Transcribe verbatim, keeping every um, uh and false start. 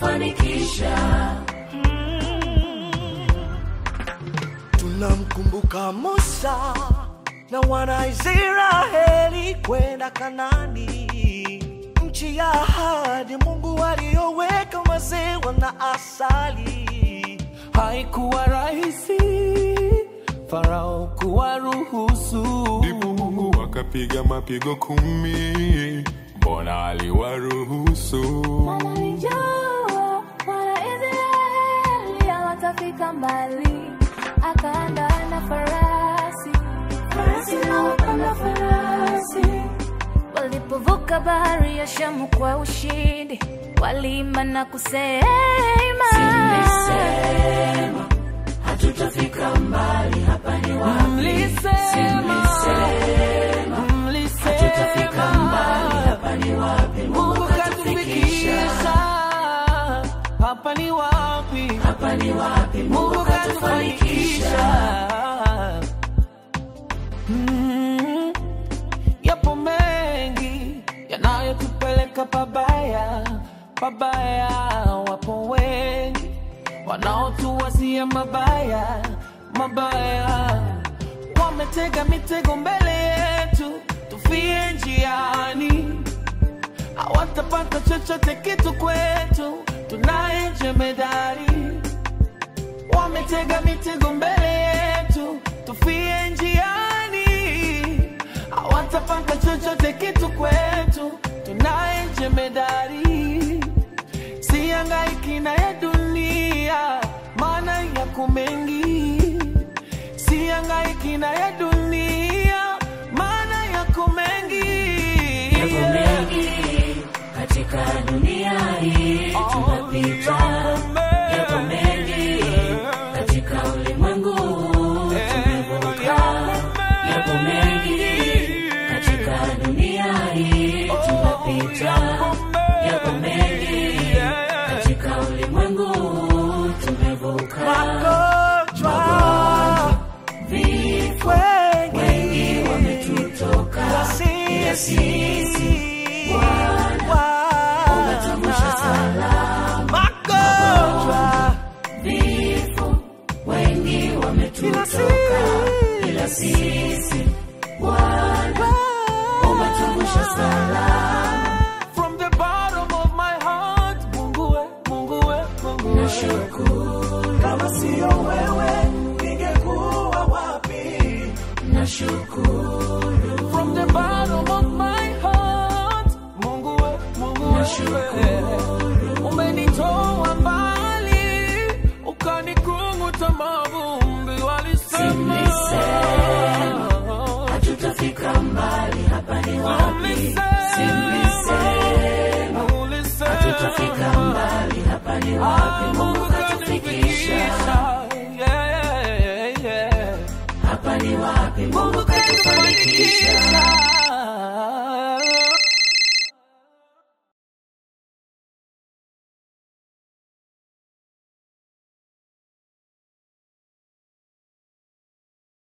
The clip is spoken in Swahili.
katufanikisha. Tunamkumbuka Musa na wana Israeli kwenda Kanani, nchi ya ahadi Mungu aliyoweka maziwa na asali. Haikuwa rahisi Farao kuwaruhusu, ndipo Mungu akapiga mapigo kumi. Mbona aliwaruhusu? Alijua wana Israeli hawatafika mbali, akaandaa na farasi, farasi na wapanda farasi. Walipovuka bahari ya Shamu kwa ushindi, waliimba na kusema, Simlisema hatutafika mbali, hapa ni wapi? Mlisema, Simlisema hatutafika mbali, hapa ni wapi? Mungu katufikisha. Hapa ni wapi? Hapa ni wapi? Mungu katufanikisha. Mm, yapo mengi yanayotupeleka pabaya, pabaya. Wapo wengi wanaotuwazia mabaya, mabaya. Wametega mitego mbele yetu, tufie njiani. Hawatapata chochote kitu kwetu, tunaye jemedari. Wametega mitego mbele yetu, tufie njiani. Hawatapata chochote kitu kwetu, tunaye jemedari. Sihangaiki na ya dunia, maana yako mengi. Sihangaiki na ya dunia, maana yako mengi. Yako mengi katika dunia hii tunapita. Yako mengi katika ulimwengu tumevuka. Yako mengi katika dunia hii tunapita. Yako mengi katika ulimwengu tumevuka. Magonjwa, vifo, wengi wametutoka, ila sisi Bwana umetumusha salama. magonjwa, Vifo, wengi wametutoka, ila sisi Bwana umetumusha salama. From the bottom of my heart, Mungu we, Mungu we, Mungu we. Nashukuru, kama sio wewe ningekuwa wapi? nashukuru, From the bottom of my heart, Mungu we, Mungu we. nashukuru. Umenitoa mbali, ukanikunguta mavumbi. Walisema hatutafika mbali, hapa ni wapi? Simlisema hatutafika mbali, hapa ni wapi? Mungu katufikisha. Yeah, yeah, yeah. Hapa ni wapi? Mungu katufanikisha.